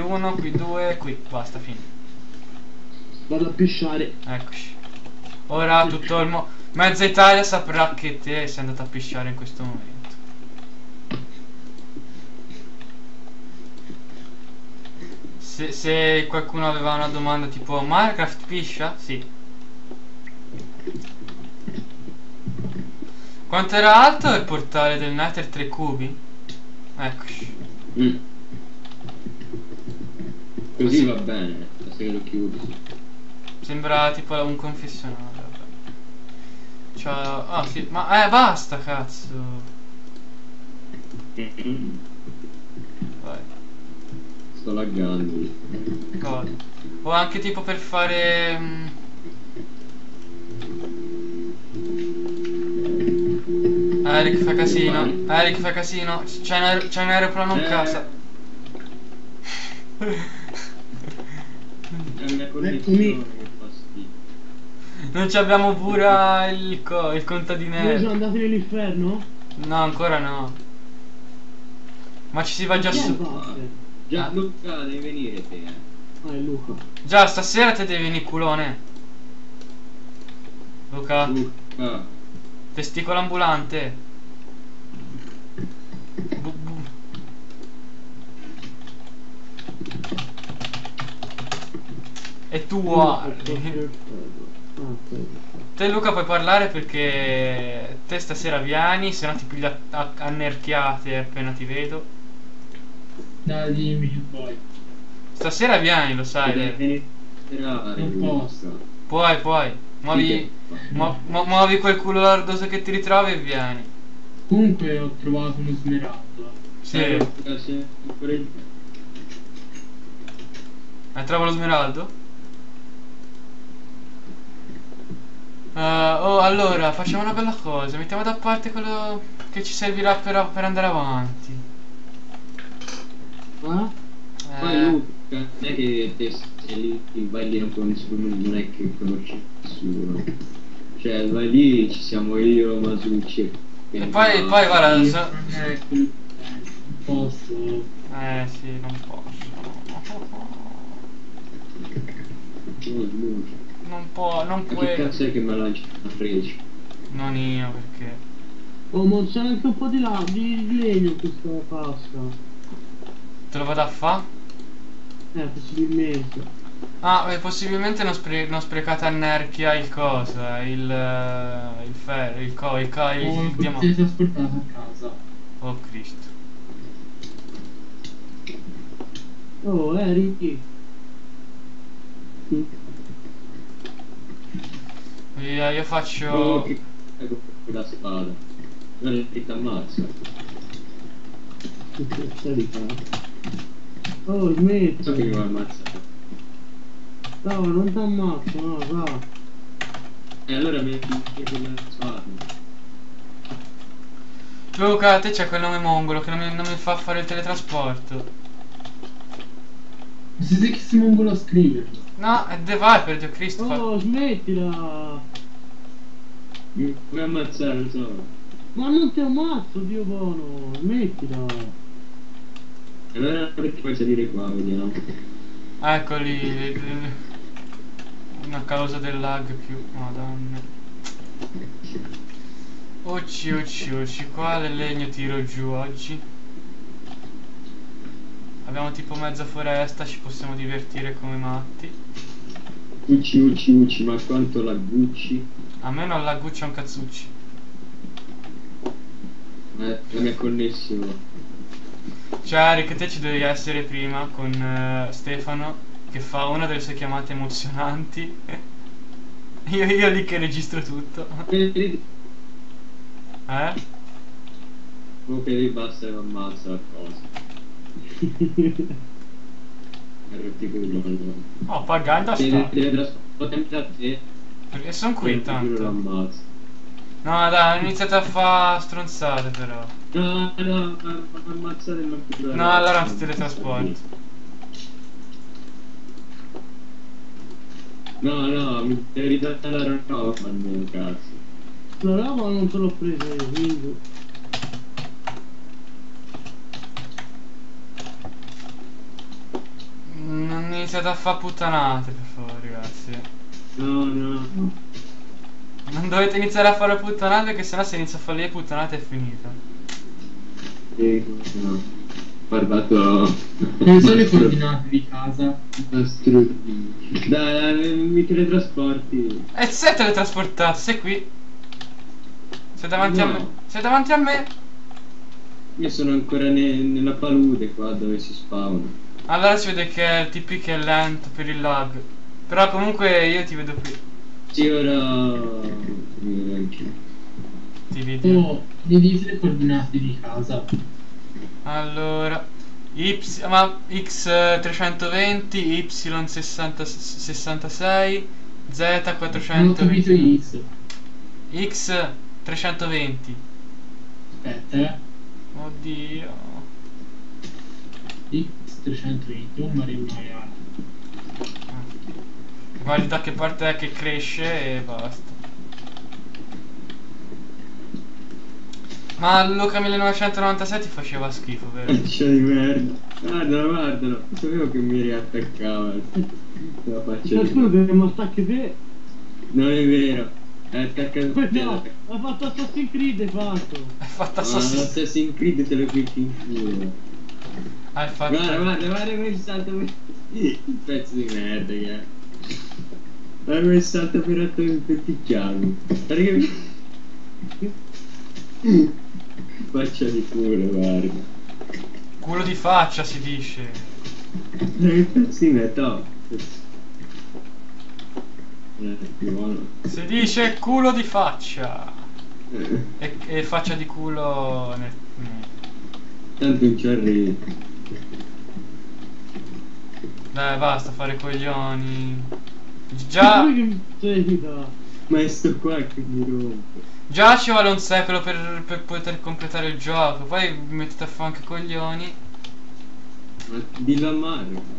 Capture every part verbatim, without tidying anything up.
uno, qui due, qui, basta, finito. Vado a pisciare. Eccoci. Ora tutto il mo... mezza Italia saprà che te sei andato a pisciare in questo momento. Se, se qualcuno aveva una domanda tipo Minecraft piscia? Sì. Quanto era alto il portale del Nether? tre cubi? Eccoci. Mm. Così va bene, basta che lo chiudi. Sembra tipo un confessionale. Cioè, ah sì, ma eh basta cazzo. Mm. Vai. Sto laggando. Cosa? O anche tipo per fare mm, Eric fa casino. Eric fa casino. C'è un, aer un aeroplano in Eh. casa. È una Eccomi. connessione che fa schifo. Non ci abbiamo pure il, co il contadinello. Voi sono andati nell'inferno? No, ancora no. Ma ci si va già Chi è su. Buster? Già Luca devi venire te, eh. Ah, è Luca. Già stasera te devi venire culone. Luca, Luca. testicolo ambulante. Bu bu. E tu guardi. Ah, ok. Te Luca puoi parlare perché te stasera vieni, se no ti piglia a annerchiate appena ti vedo. Dai, dimmi che vuoi. Stasera vieni, lo sai. Devi Leo. entrare, Non Luca. posso. Puoi, puoi. Muovi, mu mu muovi quel culo lardoso che ti ritrovi e vieni. Comunque ho trovato uno smeraldo. Sì. Eh, Luca, se- pure- Eh, trovo lo smeraldo? Uh, oh, allora, facciamo una bella cosa. Mettiamo da parte quello che ci servirà per, per andare avanti. Ah? Poi Eh, Luca, non è che te sei lì, vai lì non con nessuno, non è che conosci nessuno. Cioè, vai lì, ci siamo io, Masucci. E poi, poi guarda, Io so- non è quel- non posso. eh sì, non posso. Oh, Luca. Non può, non Ma che puoi. cazzo è che mi lancia a freccia? Non io, perché. Oh, ma c'è anche un po' di, là, di di legno in questa pasta. Te lo vado a fa? Eh, possibilmente. Ah, eh, possibilmente non, spre non sprecate a nerchia il cosa, il. eh, il ferro, il co, il ca, il, Ho il il diamante. trasportato a casa. Oh Cristo. Oh, Eric. Io, io faccio. Oh, che ecco la spada. Non è che ti ammazza. Stai di qua. Oh, So che smetti. mi va a ammazzare. No, non ti ammazzo, no, va. E allora mi metti la spada. Luca, te c'è quel nome mongolo che non mi, non mi fa fare il teletrasporto. Ma siete che si mongolo a scriverlo? No, è The Viper, Dio Cristo. fa- Oh, smettila. Mi puoi ammazzare, lo so. Ma non ti ammazzo, Dio buono. Smettila. E allora perché puoi salire qua, vediamo. Eccoli. Una causa del lag più. Madonna. Occi, occi, occi. Quale legno tiro giù oggi? Abbiamo tipo mezza foresta, ci possiamo divertire come matti. Ucci, ucci, ucci, ma quanto la Gucci? A me non lagguccia un cazzucci. Eh, la mia connessione. Cioè, Eric, te ci devi essere prima con eh, Stefano che fa una delle sue chiamate emozionanti. io, io lì che registro tutto. Vedi? Eh? Comunque lì basta e mi ammazza la cosa. Rotti culo allora. Oh, pagando Se sta. teletrasportami da te, Perché sono qui rotti culo tanto. l'ammazzo. No, dai, ho iniziato a fare stronzate però. No, no, ma ammazzare non più. No, allora non ti teletrasporti. No, no, mi devi ridare la roba almeno, cazzo. La roba non te l'ho presa io, quindi. iniziate a fare puttanate, per favore, ragazzi. No, no. Non dovete iniziare a fare puttanate, perché sennò se inizia a fare le puttanate è finita. Sì, no. Guardato. Non so le coordinate di casa. Dai, dai, mi teletrasporti. E sei teletrasportato, sei qui. Sei davanti a No. me. Sei davanti a me. Io sono ancora ne- nella palude qua dove si spawna. Allora si vede che il T P che è lento per il lag. Però comunque io ti vedo qui. Sì, ora mi vedo anche. Ti vedo. Oh, mi dici le coordinate di casa. Allora Y, ma X trecentoventi, Y sessanta, sessantasei, Z Non ho capito quattrocentoventi. X. X trecentoventi. Aspetta, eh. Oddio. X trecentoventi, un mare mare. Guardi da che parte è che cresce e basta. Ma Luca millenovecentonovantasei ti faceva schifo, vero? Faccia di merda. Guardalo, guardalo. Sapevo che mi riattaccava. La faccia C'è di solo merda. che mi stacchi te. Non è vero. È attaccato a te. No, ha fatto Assassin's Creed, hai fatto. Hai fatto Ma Assassin's Assassin's Creed te lo clicchi in culo. Hai fatto. Guarda, guarda, guarda come salta per... Il pezzo di merda che è. Guarda come salta per, per picchiarmi. Guarda che... Faccia di culo, guarda. Culo di faccia si dice. Guarda che pezzo di merda. Eh, buono. Si dice culo di faccia. Eh, E, e faccia di culo nel... nel- Tanto non ci arrivi. Dai, basta fare coglioni. Ma Già, come che mi seguita? Ma è sto qua che mi rompe. già ci vuole un secolo per, per poter completare il gioco. Poi vi mettete a fare anche coglioni. Ma dillo a Mario.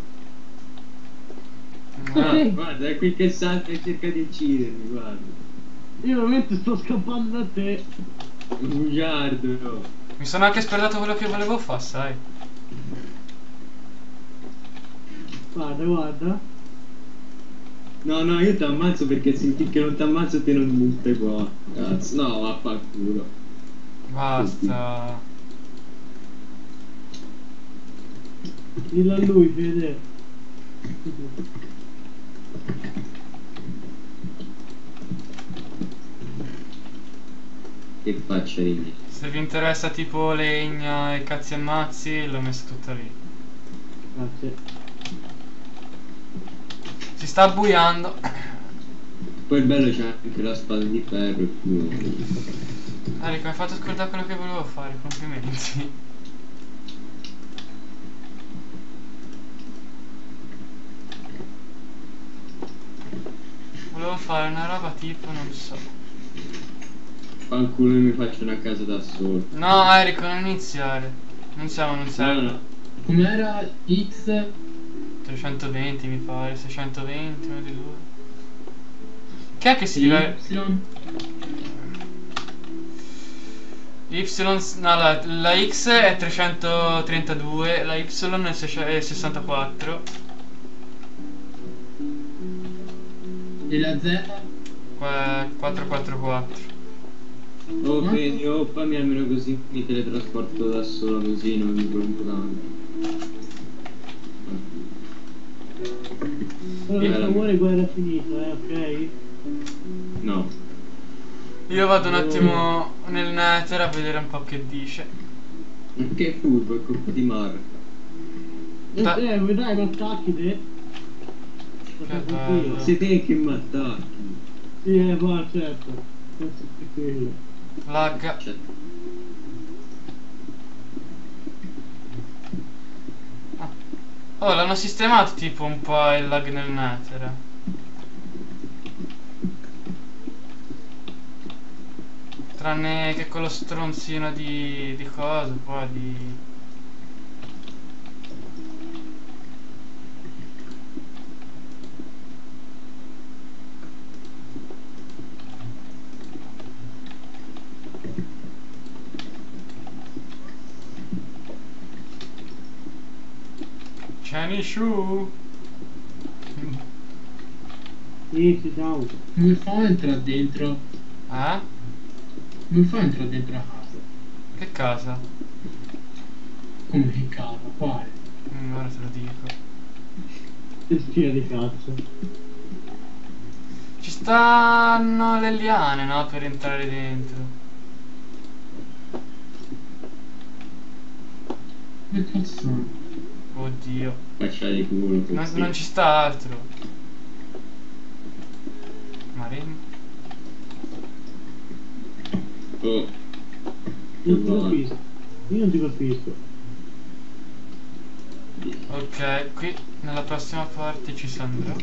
Guarda, Guarda, è qui che salta e cerca di uccidermi, guarda. Io veramente sto scappando da te. Un bugiardo, no. mi sono anche scordato quello che volevo fare, sai. Guarda, guarda. No, no, io ti ammazzo perché senti che non ti ammazzo te non mi stai qua. Cazzo, no, vaffanculo. Basta. Dillo a lui, Fede. Che faccia di me. Se vi interessa tipo legna e cazzi e mazzi, l'ho messo tutta lì. Grazie. Si sta abbuiando. Poi il bello c'è anche la spada di ferro e culo. Enrico, mi hai fatto scordare quello che volevo fare, complimenti. Volevo fare una roba tipo, non so. Fanculo mi faccio una casa da solo. No, Enrico, non iniziare. Non siamo, non No, siamo. no. Com'era X? trecentoventi mi pare, seicentoventi, uno di due. Che è che si Y? dive... Y, no, la, la X è trecentotrentadue, la Y è seice- è sessantaquattro, E la Z? qua è quattrocentoquarantaquattro. Oh, Ma- vedi, oh, fammi almeno così mi teletrasporto da solo così non mi preoccupo tanto. Però per favore guerra finita, eh, ok? No. Io vado un attimo nel nether a vedere un po' che dice. Che furbo, è colpo di marca. Eh, Da- eh, dai, ma attacchi te. Che Attacco bello. io. Sei te che mi attacchi. Sì, eh, va, certo. Questo è quello. Lagga. Cioè, Oh, l'hanno sistemato tipo un po' il lag nel nether. Tranne che quello stronzino di, di cosa, poi di... Chanishu. Sì, sì, ciao. Come fa a entrare dentro? Eh? Come fa a entrare dentro la casa? Che casa? Come che casa? Quale? Mm, ora te lo dico. Che stia di cazzo. Ci stanno le liane, no? Per entrare dentro. Che cazzo sono? Oddio. Faccia di culo Non, così. non ci sta altro. Marem. Oh, Non ti colpisco. Io non ti colpisco. Ok, qui nella prossima parte ci andrò.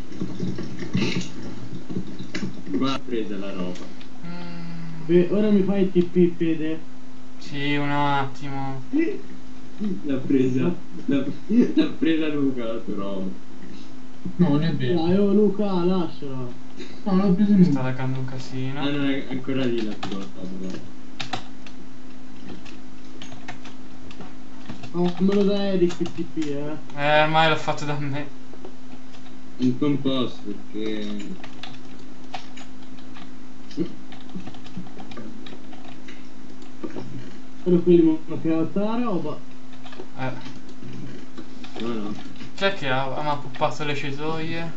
qua presa la roba. Mm, Beh, ora mi fai il T P, Fede? sì, un attimo. L'ha presa, l'ha, l'ha presa Luca la tua roba. No, non è vero. Dai, oh Luca, lasciala. No, l'ho preso Mi sta nulla. laggando un casino. Ah no, è ancora lì la tua roba. Oh, me lo dai Eric il T P, eh? Eh, ormai l'ho fatto da me. Un po' un posto perché... Però quelli mi hanno creato la roba. Eh. No, no. Chi è che ha, mi ha poppato le cesoie?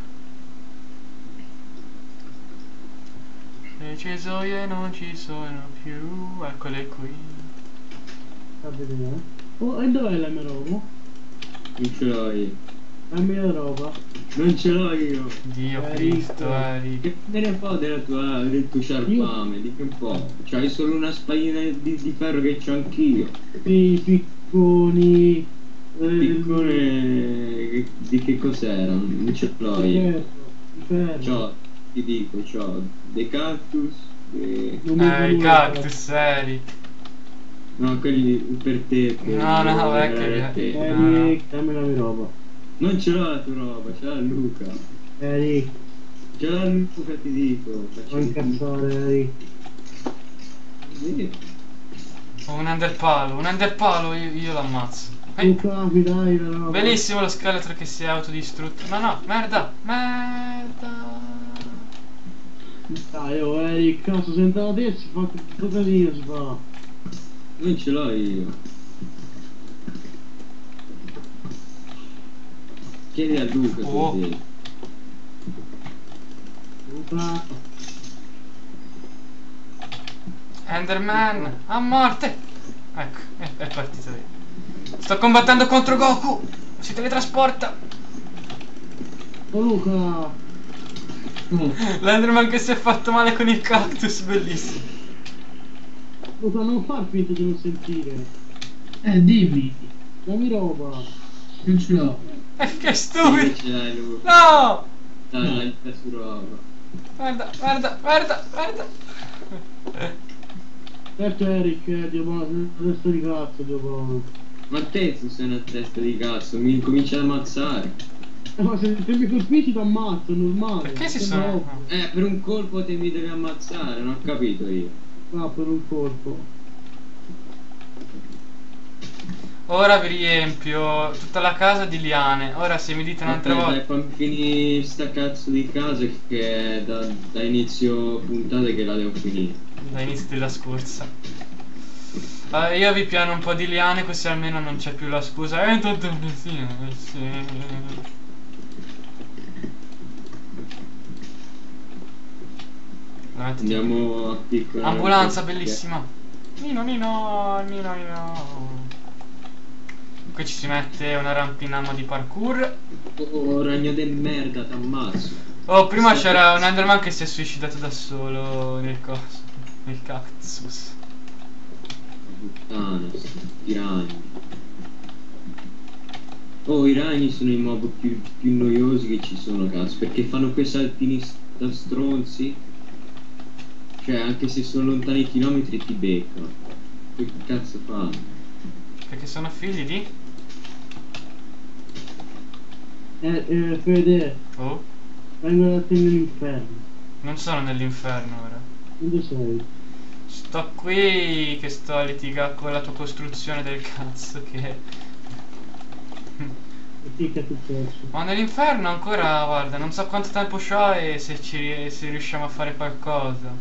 Le cesoie non ci sono più. Eccole qui. Sta a vedere. Oh, e dov'è la mia roba? Non ce l'ho io. La mia roba. Non ce l'ho io. Dio Eh, Cristo, Cristo. Eric. Che me ne fa della tua, del tuo sciarpame? Di che un po'? C'hai solo una spadina di, di ferro che c'ho anch'io. I picconi. eh, Piccone... che- di che cos'era? Non ce l'ho di io. ferro, di ferro. C'ho, ti dico, c'ho dei cactus, e... Non mi Eh, fa i nulla. cactus, Eric. no, quelli per te. Per No, no, per vecchio, per te. eh. Eric, dammi la mia roba. Non ce l'ho la tua roba, ce l'ha Luca. Eric, Ce l'ha Luca, ti dico. Faccio non di incazzare, Eric. Sì. Ho un enderpalo, un enderpalo, io, io l'ammazzo. Eh, Luca, mi dai la roba. bellissimo lo scheletro che si è autodistrutto. No, no, merda, merda. Dai, oh Eric, cazzo, se entrano te si fa tutto casino, si fa. Non ce l'ho io. Chiedi a Luca Oh. così. Luca, Enderman, a morte. Ecco, è, è partito via. Sto combattendo contro Goku. Si teletrasporta. oh Luca. Oh, L'Enderman che si è fatto male con il cactus, bellissimo. Luca, non far finta di non sentire. eh, dimmi. Dammi roba. Non ce l'ho. Eh, che Sì, stupido. ce l'hai Luca. No. Dai, dai, dai su roba. Guarda, guarda, guarda, guarda. Certo Eric, eh, Dio buono, resto di cazzo, Dio buono. Ma te tu sei una testa di cazzo, mi cominci ad ammazzare. Eh, ma se, se mi colpisci ti ammazzo, è normale. Perché si Che sono... roba. Eh, per un colpo te mi devi ammazzare, non ho capito io. Ah, per un colpo. Ora vi riempio tutta la casa di liane. Ora se mi dite un'altra Vabbè, dai, volta... fammi finire sta cazzo di casa che è da, da inizio puntata che la devo finire. Da inizio della scorsa. Allora, io vi piano un po' di liane così almeno non c'è più la scusa. Eh, tanto sì, eh, sì. La metti- Andiamo a piccola. Ambulanza bellissima. Nino, Nino, Nino, Nino. Qui ci si mette una rampinamma di parkour. Oh, ragno del merda, t'ammazzo. Oh, prima c'era un Enderman che si è suicidato da solo nel coso. Nel cactus. Puttana, sti ragni. Oh, i ragni sono i mob più, più noiosi che ci sono, cazzo, perché fanno quei saltini da stronzi. Cioè, anche se sono lontani chilometri ti beccano. Che cazzo fanno? Perché sono figli di... Eh, eh, Fede, Oh, vengo da te nell'inferno. non sono nell'inferno ora. Dove sei? Sto qui che sto a litigare con la tua costruzione del cazzo che... E chi che è successo? Ma nell'inferno ancora, guarda, non so quanto tempo c'ho e se, ci, se riusciamo a fare qualcosa.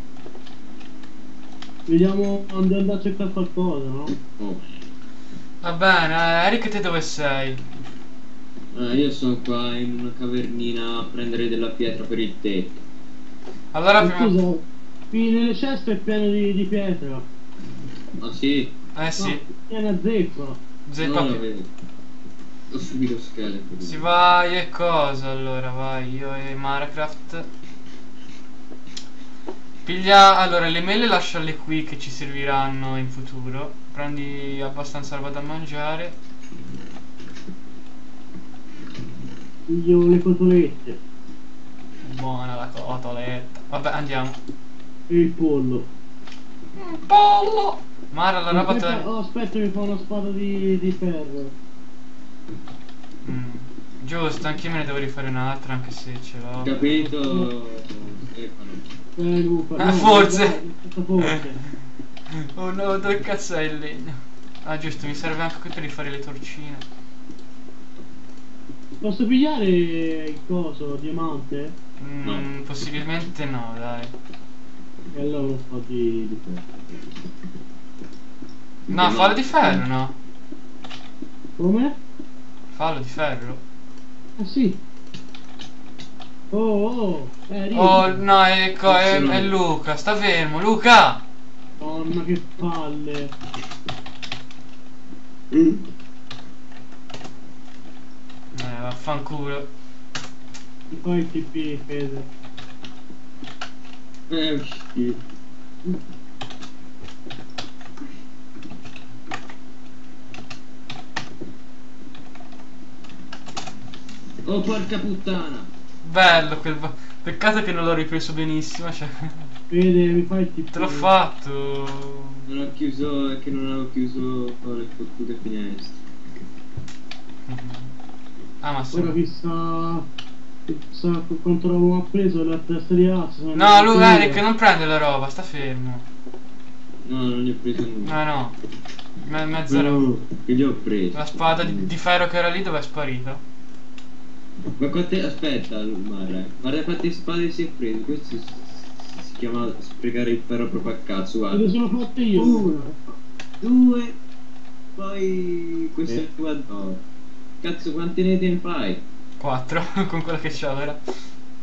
Vediamo andare andare a cercare qualcosa, no? Oh. Va bene, eh, Eric, te dove sei? Ah, io sono qua in una cavernina a prendere della pietra per il tetto. Allora Ma prima... scusa, qui nelle ceste è pieno di, di pietra. Ah sì? Eh sì, No, piena a zeppa. zeppa Non la più. vedo. Ho subito scheletro. Si vai e cosa allora, vai, io e Minecraft. Piglia, allora le mele lasciale qui che ci serviranno in futuro. Prendi abbastanza roba da mangiare. Io le cotolette Buona la cotoletta. Vabbè, andiamo. e il pollo. Un pollo! Mara, la roba Aspetta, te... oh, aspetta, mi fa una spada di, di ferro. Mm. Giusto, anche io me ne devo rifare un'altra anche se ce l'ho. Capito, Stefano? Eh, Luca, Ah, no, forse. dai, questa forse. Oh no, dove cazzo è il legno? Ah giusto, mi serve anche qui per rifare le torcine. Posso pigliare il coso, diamante? Mm, No. Possibilmente no, dai. E allora un po' di, di ferro. No, fallo di ferro, no? Come? Fallo di ferro. Ah sì. Oh, oh, eh, arriva. Oh no, ecco, è, è Luca, sta fermo, Luca! Madonna, che palle. Mm. Eh, vaffanculo. Mi fai il T P, Fede. Eh, schifo. Oh, porca puttana! Bello quel... va- Peccato che non l'ho ripreso benissimo, cioè... Fede, mi fai il T P. Te l'ho fatto. Non ho chiuso, è che non avevo chiuso le fottute finestre. Ah, ma Ora sì. chissà, chissà quanto roba ha preso la testa di azzo. No, lui, Eric, non prende la roba, sta fermo. No, non ne ho preso nulla. No, no. Me- mezza roba. No, che li ho presi. La spada di, di ferro che era lì dove è sparita? Ma quante... aspetta, Mara, guarda quante spade si è preso. Questo si, si chiama sprecare il ferro proprio a cazzo, Lo guarda. sono fatte io. Uno, due, poi questo Eh. è qua no. Cazzo, quante ne te ne fai? quattro con quella che c'ho ora. Questo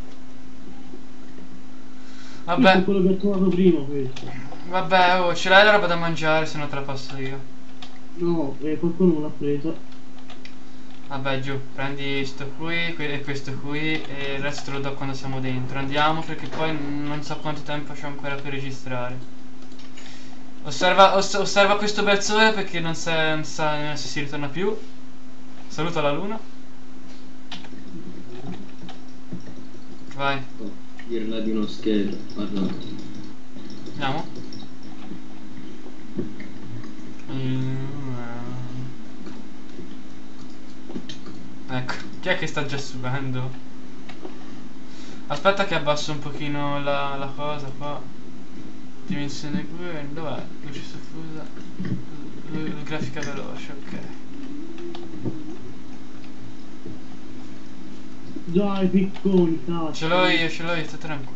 è Vabbè, quello che ho trovato prima, questo. vabbè, oh, ce l'hai la roba da mangiare, se no te la passo io. No, eh, qualcuno non l'ha presa. Vabbè, giù, prendi sto qui que- e questo qui e il resto te lo do quando siamo dentro. Andiamo perché poi non so quanto tempo c'ho ancora per registrare. Osserva, os- osserva questo bel sole perché non sa, non sa se si ritorna più. Saluta la luna. Vai, Oh, dirla di uno scheletro, guarda. andiamo. Ecco, chi è che sta già subendo? Aspetta che abbasso un pochino la, la cosa qua. Dimensione qui, dov'è? Luce soffusa. Lu- lu- grafica veloce, ok. Già, i picconi, cazzo. Ce l'ho io, ce l'ho io, stai tranquillo.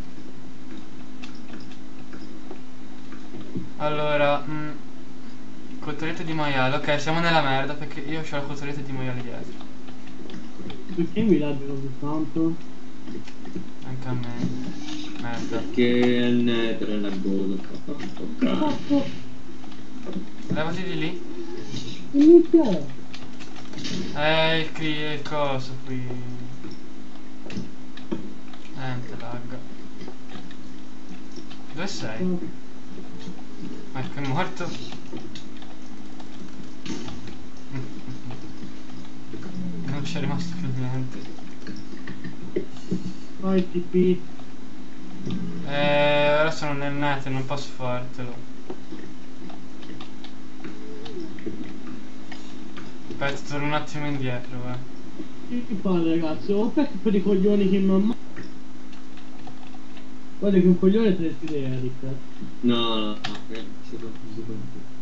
Allora, mm, cotolette di maiale, ok, siamo nella merda perché io ho la cotoletta di maiale dietro. Perché mi laggi così tanto? Anche a me. Merda. Perché il nether è la godo. Cazzo, Levati di lì. inizia. Eh, il, cli- il coso qui. Niente, lagga. Dove sei? Ecco, è morto. Non c'è rimasto più niente. Fai T P. Eh, ora sono nel net, non posso fartelo. Aspetta, torno un attimo indietro, eh. Che palle, ragazzi. Ho perso per i coglioni che mi ammazza. Guarda che un coglione te ne idea, Eric. No, no, no, eh, si può- si può-